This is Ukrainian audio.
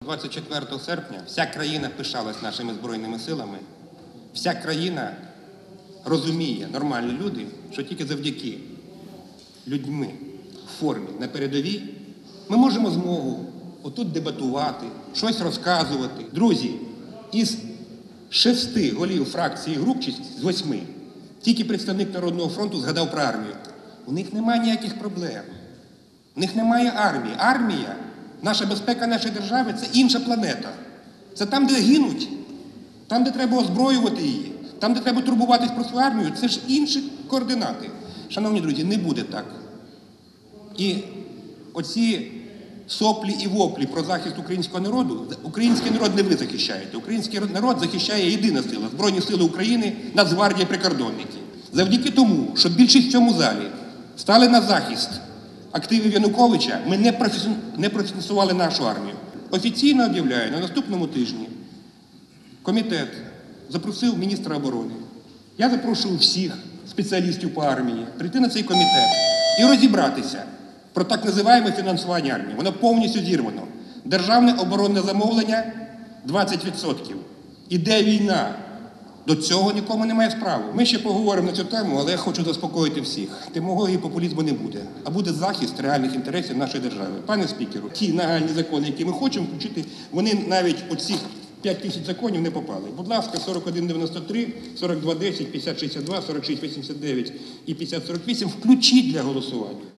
24 серпня вся країна пишалась нашими Збройними силами, вся країна розуміє, нормальні люди, що тільки завдяки людьми в формі на передовій ми можемо змогу отут дебатувати, щось розказувати. Друзі, із 6 голів фракції і груп, чи з 8, тільки представник Народного фронту згадав про армію. У них немає ніяких проблем. У них немає армії. Армія, наша безпека нашої держави – це інша планета. Це там, де гинуть, там, де треба озброювати її, там, де треба турбуватись про свою армію. Це ж інші координати. Шановні друзі, не буде так. І оці соплі і воплі про захист українського народу, український народ не ви захищаєте. Український народ захищає єдина сила – Збройні сили України, Нацгвардія, прикордонники. Завдяки тому, що більшість в цьому залі стали на захист активів Януковича, ми не профінансували нашу армію. Офіційно об'являю, на наступному тижні комітет запросив міністра оборони. Я запрошую всіх спеціалістів по армії прийти на цей комітет і розібратися про так називаємо фінансування армії. Воно повністю зірвано. Державне оборонне замовлення – 20%. Іде війна. До цього нікому немає справи. Ми ще поговоримо на цю тему, але я хочу заспокоїти всіх. Демагогії і популізму не буде, а буде захист реальних інтересів нашої держави. Пане спікеру, ті нагальні закони, які ми хочемо включити, вони навіть оцих 5 тисяч законів не попали. Будь ласка, 4193, 4210, 5062, 4689 і 5048 включіть для голосування.